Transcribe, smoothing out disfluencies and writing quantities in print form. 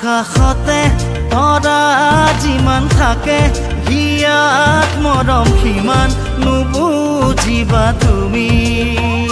আকাশতে তৰা যিমান থাকে হিয়াত মৰম সিমান নুবুজিবা তুমি